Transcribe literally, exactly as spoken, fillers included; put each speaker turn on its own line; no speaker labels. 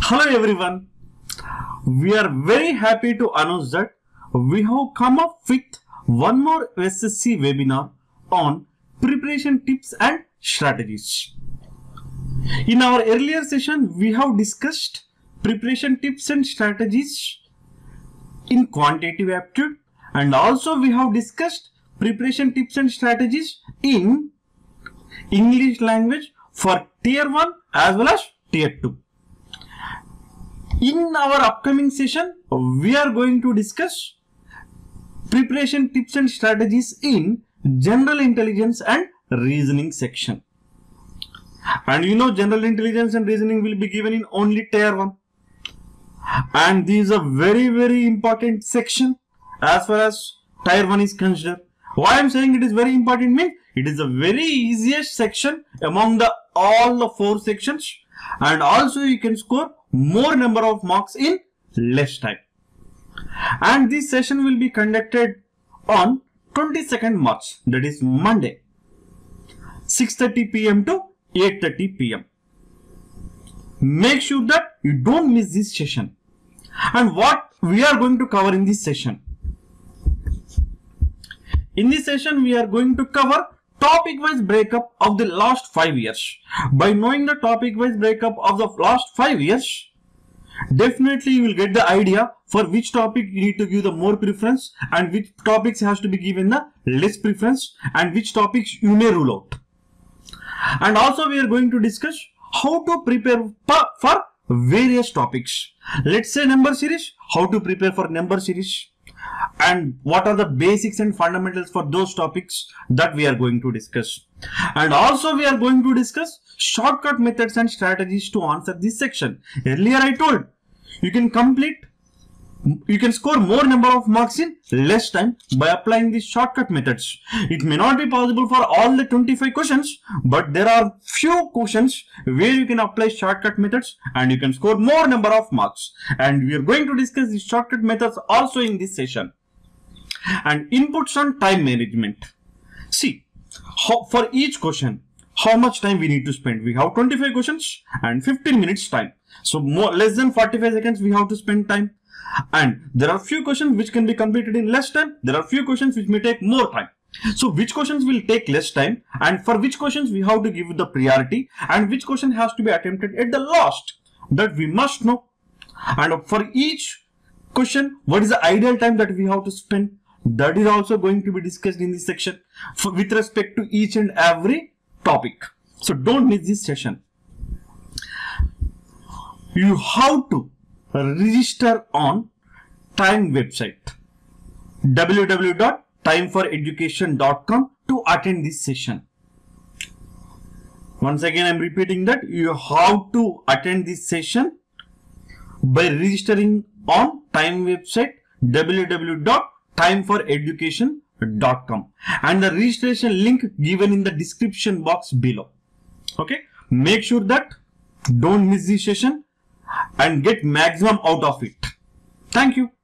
Hello everyone. We are very happy to announce that we have come up with one more S S C webinar on preparation tips and strategies. In our earlier session, we have discussed preparation tips and strategies in quantitative aptitude, and also we have discussed preparation tips and strategies in English language for tier one as well as tier two. In our upcoming session, we are going to discuss preparation tips and strategies in general intelligence and reasoning section. And you know, general intelligence and reasoning will be given in only tier one. And this is a very very important section as far as tier one is concerned. Why I am saying it is very important means it is the very easiest section among the all the four sections, and also you can score more number of marks in less time. And this session will be conducted on twenty-second March, that is Monday, six thirty p m to eight thirty p m Make sure that you don't miss this session. And what we are going to cover in this session? In this session, we are going to cover topic-wise breakup of the last five years. By knowing the topic-wise breakup of the last five years, definitely you will get the idea for which topic you need to give the more preference and which topics has to be given the less preference and which topics you may rule out. And also we are going to discuss how to prepare for various topics. Let's say number series, how to prepare for number series, and what are the basics and fundamentals for those topics that we are going to discuss. And also we are going to discuss shortcut methods and strategies to answer this section. Earlier I told you can complete, you can score more number of marks in less time by applying these shortcut methods. It may not be possible for all the twenty-five questions, but there are few questions where you can apply shortcut methods and you can score more number of marks. And we are going to discuss these shortcut methods also in this session. And inputs on time management. See, how, for each question, how much time we need to spend. We have twenty-five questions and fifteen minutes time. So more less than forty-five seconds we have to spend time. And there are few questions which can be completed in less time. There are few questions which may take more time. So which questions will take less time, and for which questions we have to give the priority, and which question has to be attempted at the last, that we must know. And for each question, what is the ideal time that we have to spend, that is also going to be discussed in this section for, with respect to each and every topic. So don't miss this session. You have to register on Time website w w w dot time for education dot com to attend this session. Once again I am repeating that you have to attend this session by registering on Time website w w w dot time for education dot com, and the registration link given in the description box below. Okay, make sure that don't miss this session and get maximum out of it. Thank you.